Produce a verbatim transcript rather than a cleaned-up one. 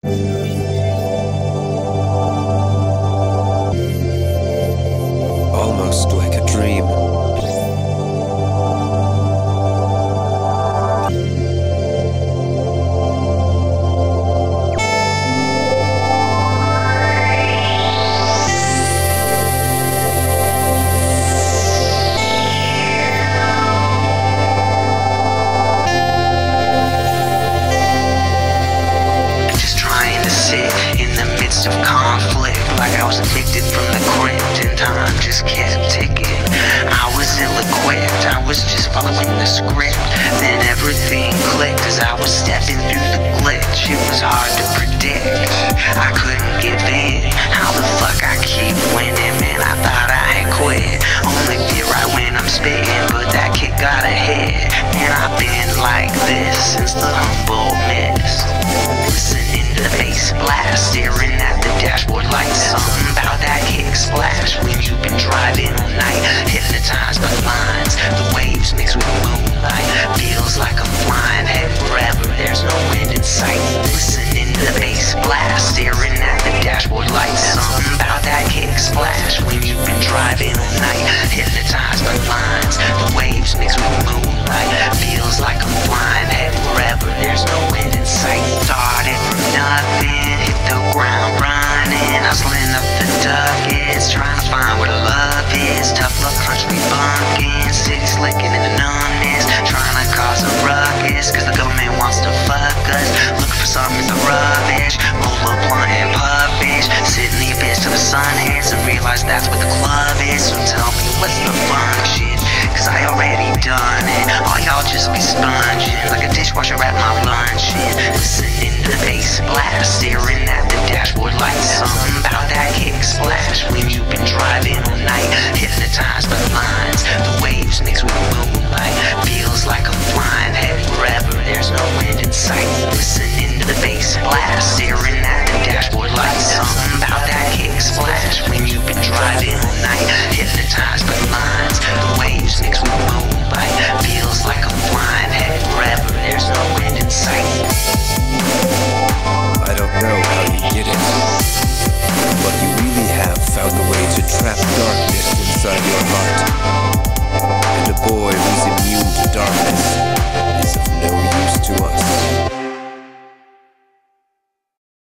Almost like a dream. Just trying to sit in the midst of conflict, like I was evicted from the crypt, and time just kept ticking. I was ill-equipped, I was just following the script. Then everything clicked as I was stepping through the glitch. It was hard to predict, I couldn't give in. How the fuck I keep winning, man, I thought I had quit. Only get right when I'm spittin', but that kick got a hit. And I've been like this since the Humboldt miss. Listening to the bass blast, staring at the dashboard lights. Something about that kick splash when you've been driving all night. Hypnotized by the lines, the waves mixed with the moonlight. Feels like I'm flying, heading wherever there's no wind in sight. Listening to the bass blast, staring at the dashboard lights. Something about that kick splash when you've been driving all night. Hypnotized by the lines, the waves mixed with the moonlight. Feels like I'm flying, heading wherever there's no wind in sight. Started from nothing, hit the ground running. Hustling up the duckets, trying to find where the love is. Tough love country bumpkin, city slickin in the numbness. Trying to cause a ruckus, cause the government wants to fuck us. Looking for something in the rubbish, multiplying puppish. Sit in the abyss till the sun hits and realize that's what the club is. So tell me what's the function, cause I already done it. All y'all just be sponging, like a dishwasher at my luncheon. Listening to the bass blast, staring at the dashboard lights. Something about that kick splash when you've been driving all night. Hypnotized by the lines, the waves mixed with the moonlight. Feels like I'm flying, heading wherever there's no wind in sight. Listening to the bass blast, staring at the dashboard lights. Something about that kick splash when you've been driving all night. Hypnotized by the lines, the waves mixed with the moonlight. Feels like I'm flying, heading wherever there's no wind in sight. I don't know how you did it, but you really have found a way to trap darkness inside your heart. And a boy who's immune to darkness